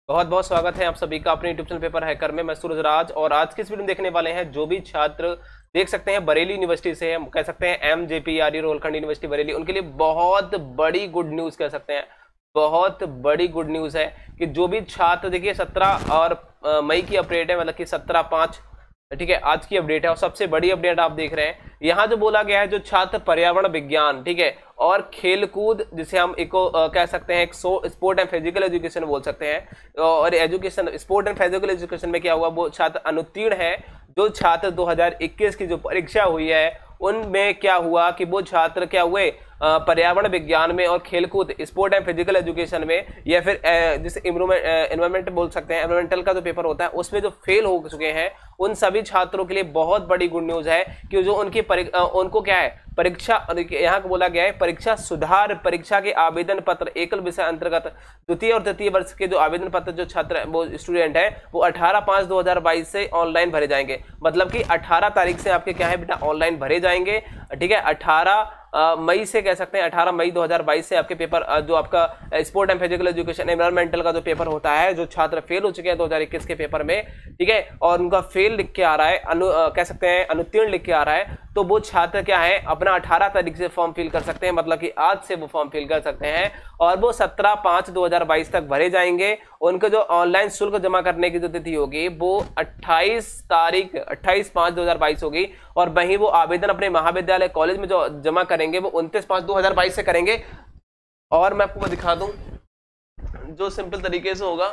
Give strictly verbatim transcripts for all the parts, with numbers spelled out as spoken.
बहुत बहुत स्वागत है आप सभी का अपने यूट्यूब चैनल पेपर हैकर में। मैं सूरज राज और आज की इस वीडियो में देखने वाले हैं जो भी छात्र देख सकते हैं बरेली यूनिवर्सिटी से हम कह सकते हैं M J P Rohilkhand university Bareilly, उनके लिए बहुत बड़ी गुड न्यूज़ कह सकते हैं। बहुत बड़ी गुड न्यूज़ है कि जो भी छात्र देखिए सत्रह और मई की अपडेट है, मतलब कि सत्रह पाँच, ठीक है, आज की अपडेट है और सबसे बड़ी अपडेट आप देख रहे हैं। यहाँ जो बोला गया है जो छात्र पर्यावरण विज्ञान, ठीक है, और खेलकूद जिसे हम इको कह सकते हैं, एक स्पोर्ट एंड फिजिकल एजुकेशन बोल सकते हैं, और education sport and physical education में क्या हुआ, वो छात्र अनुत्तीर्ण है। जो छात्र दो हज़ार इक्कीस की जो परीक्षा हुई है उनमें क्या हुआ कि वो छात्र क्या हुए पर्यावरण विज्ञान में और खेलकूद स्पोर्ट एंड फिजिकल एजुकेशन में, या फिर जिसे एनवायरमेंट बोल सकते हैं, एनवायरमेंटल का जो पेपर होता है उसमें जो फेल हो चुके हैं उन सभी छात्रों के लिए बहुत बड़ी गुड न्यूज है कि जो उनकी उनको क्या है परीक्षा, यहाँ बोला गया है परीक्षा सुधार परीक्षा के आवेदन पत्र एकल विषय अंतर्गत द्वितीय और तृतीय वर्ष के जो आवेदन पत्र जो छात्र वो स्टूडेंट है वो अठारह पाँच दो हजार बाईस से ऑनलाइन भरे जाएंगे। मतलब कि अठारह तारीख से आपके क्या है बेटा ऑनलाइन भरे जाएंगे, ठीक है। अठारह मई से कह सकते हैं अठारह मई दो हज़ार बाईस से आपके पेपर जो आपका sport and physical education environmental का जो पेपर होता है, जो छात्र फेल हो चुके हैं दो हज़ार इक्कीस के पेपर में, ठीक है, और उनका फेल लिख के आ रहा है, अनु कह सकते हैं अनुत्तीर्ण लिख के आ रहा है, तो वो छात्र क्या है अपना अठारह तारीख से फॉर्म फिल कर सकते हैं। मतलब कि आज से वो फॉर्म फिल कर सकते हैं और वो सत्रह पाँच दो हज़ार बाईस तक भरे जाएंगे। उनके जो ऑनलाइन शुल्क जमा करने की जो तिथि होगी वो अट्ठाईस तारीख अट्ठाईस पाँच दो हज़ार बाईस होगी, और वहीं वो आवेदन अपने महाविद्यालय कॉलेज में जो जमा करेंगे वो उनतीस पाँच दो हज़ार बाईस से करेंगे। और मैं आपको दिखा दूं जो सिंपल तरीके से होगा।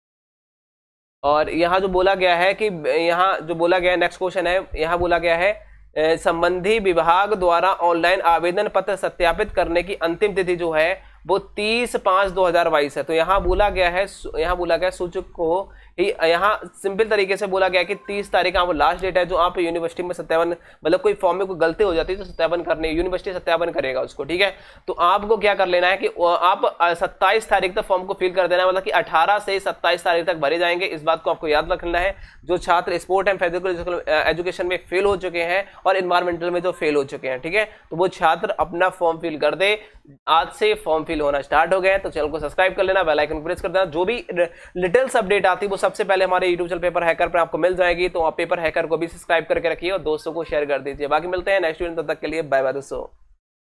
और यहाँ जो बोला गया है कि यहाँ जो बोला गया है नेक्स्ट क्वेश्चन है, यहाँ बोला गया है संबंधी विभाग द्वारा ऑनलाइन आवेदन पत्र सत्यापित करने की अंतिम तिथि जो है वो तीस पाँच दो हज़ार बाईस है। तो यहाँ बोला गया है यहाँ बोला गया सूचक को यहाँ सिंपल तरीके से बोला गया कि तीस तारीख आप लास्ट डेट है जो आप यूनिवर्सिटी में सत्यापन, मतलब कोई फॉर्म में कोई गलती हो जाती है तो सत्यापन करने यूनिवर्सिटी सत्यापन करेगा उसको, ठीक है। तो आपको क्या कर लेना है कि आप सत्ताईस तारीख तक फॉर्म को फिल कर देना है, मतलब कि अठारह से सत्ताईस तारीख तक भरे जाएंगे। इस बात को आपको याद रखना है। जो छात्र स्पोर्ट एंड फिजिकल एजुकेशन में फेल हो चुके हैं और इन्वायरमेंटल में जो फेल हो चुके हैं, ठीक है, तो वो छात्र अपना फॉर्म फिल कर दे। आज से फॉर्म फिल होना स्टार्ट हो गया है, तो चैनल को सब्सक्राइब कर लेना, बेल आइकन प्रेस कर देना। जो भी डिटेल्स अपडेट आती है वो सबसे पहले हमारे यूट्यूब चैनल पेपर हैकर पर आपको मिल जाएगी, तो आप पेपर हैकर को भी सब्सक्राइब करके रखिए और दोस्तों को शेयर कर दीजिए। बाकी मिलते हैं नेक्स्ट वीडियो, तब तक के लिए बाय बाय दोस्तों।